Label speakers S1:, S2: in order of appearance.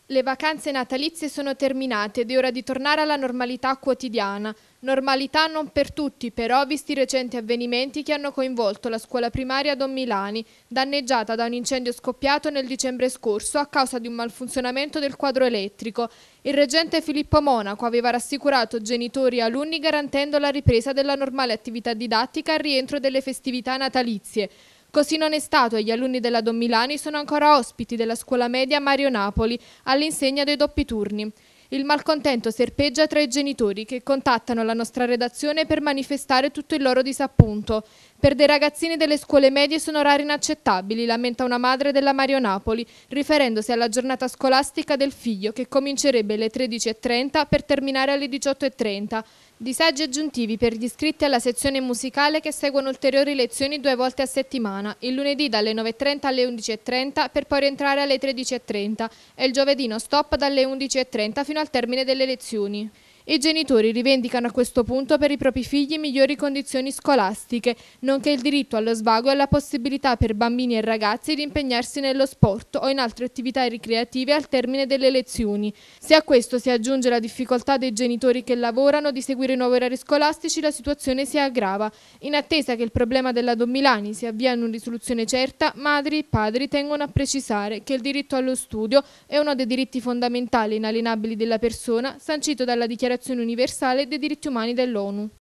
S1: Le vacanze natalizie sono terminate ed è ora di tornare alla normalità quotidiana. Normalità non per tutti, però, visti i recenti avvenimenti che hanno coinvolto la scuola primaria Don Milani, danneggiata da un incendio scoppiato nel dicembre scorso a causa di un malfunzionamento del quadro elettrico. Il reggente Filippo Monaco aveva rassicurato genitori e alunni garantendo la ripresa della normale attività didattica al rientro delle festività natalizie. Così non è stato e gli alunni della Don Milani sono ancora ospiti della scuola media Mario Napoli all'insegna dei doppi turni. Il malcontento serpeggia tra i genitori che contattano la nostra redazione per manifestare tutto il loro disappunto. Per dei ragazzini delle scuole medie sono orari inaccettabili, lamenta una madre della Mario Napoli, riferendosi alla giornata scolastica del figlio che comincerebbe alle 13:30 per terminare alle 18:30. Disagi aggiuntivi per gli iscritti alla sezione musicale che seguono ulteriori lezioni 2 volte a settimana, il lunedì dalle 9:30 alle 11:30 per poi rientrare alle 13:30 e il giovedì no stop dalle 11:30 fino al termine delle lezioni. I genitori rivendicano a questo punto per i propri figli migliori condizioni scolastiche, nonché il diritto allo svago e la possibilità per bambini e ragazzi di impegnarsi nello sport o in altre attività ricreative al termine delle lezioni. Se a questo si aggiunge la difficoltà dei genitori che lavorano di seguire i nuovi orari scolastici, la situazione si aggrava. In attesa che il problema della Don Milani si avvii a una risoluzione certa, madri e padri tengono a precisare che il diritto allo studio è uno dei diritti fondamentali e inalienabili della persona, sancito dalla Dichiarazione universale dei diritti umani dell'ONU.